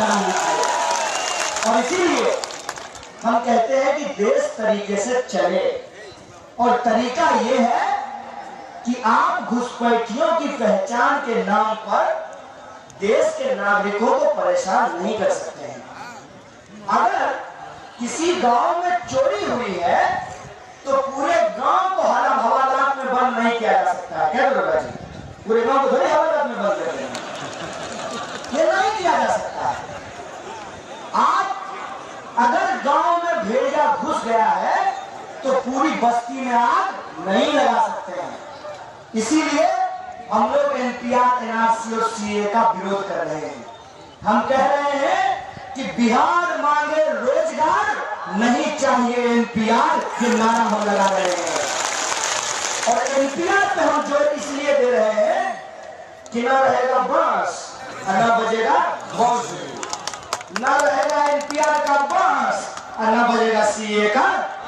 सामने आए। और इसीलिए हम कहते हैं कि देश तरीके से चले, और तरीका ये है कि आप घुसपैठियों की पहचान के नाम पर देश के नागरिकों को परेशान नहीं कर सकते हैं। अगर किसी गांव में चोरी हुई है तो पूरे गांव को हवालात में बंद नहीं किया जा सकता है। क्या दुर्गा जी, पूरे गांव को थोड़ी हवालात में बंद कर देंगे, ये नहीं किया जा सकता है। आप अगर गांव में भेड़िया घुस गया है तो पूरी बस्ती में आग नहीं लगा सकते हैं। इसीलिए हम लोग एनपीआर, एनआरसी और सीए का विरोध कर रहे हैं। हम कह रहे हैं कि बिहार मांगे रोजगार, नहीं चाहिए एनपीआर, ये नारा हम लगा रहे हैं। और एनपीआर पे हम जोर इसलिए दे रहे हैं कि ना रहेगा बांस और ना बजेगा बांसुरी, ना रहेगा एनपीआर का बांस और ना बजेगा सीए का।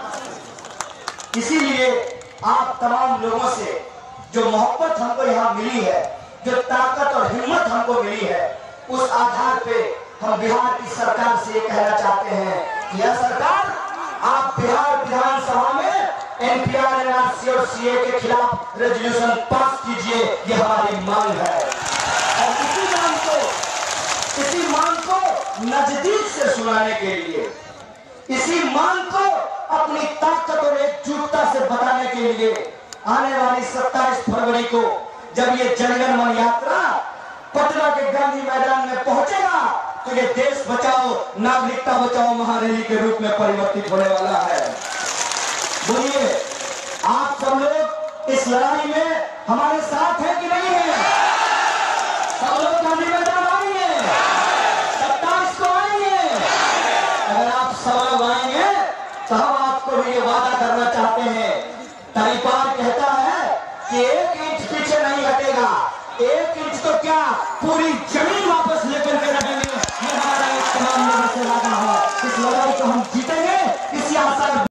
इसीलिए आप तमाम लोगों से जो मोहब्बत हमको यहाँ मिली है, जो ताकत और हिम्मत हमको मिली है, उस आधार पे हम बिहार की सरकार से ये कहना चाहते हैं कि यह सरकार, आप बिहार विधानसभा में एनपीआर, एनआरसी और सीए के खिलाफ रेजोल्यूशन पास कीजिए, ये हमारी मांग है। और इसी मांग को नजदीक से सुनाने के लिए, इसी मांग को अपनी ताकत और एकजुटता से बताने के लिए आने वाली 27 फरवरी को जब ये जनगण मन यात्रा पटना के गांधी मैदान में पहुंचेगा तो ये देश बचाओ नागरिकता बचाओ महारैली के रूप में परिवर्तित होने वाला है। बोलिए, आप सब लोग इस लड़ाई में हमारे साथ हैं कि नहीं है? सब लोग गांधी मैदान आएंगे, 27 को आएंगे। अगर आप सब लोग आएंगे तो हम आपको भी ये वादा करना चाहते हैं। तरीपार कहता है कि 1 इंच पीछे नहीं हटेगा, 1 इंच तो क्या पूरी जमीन वापस